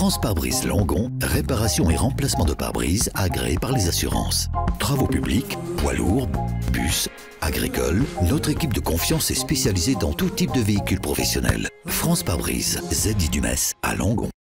France Pare-Brise Langon, réparation et remplacement de pare-brise agréés par les assurances. Travaux publics, poids lourds, bus, agricoles, notre équipe de confiance est spécialisée dans tout type de véhicules professionnels. France Pare-Brise, ZI du Metz à Langon.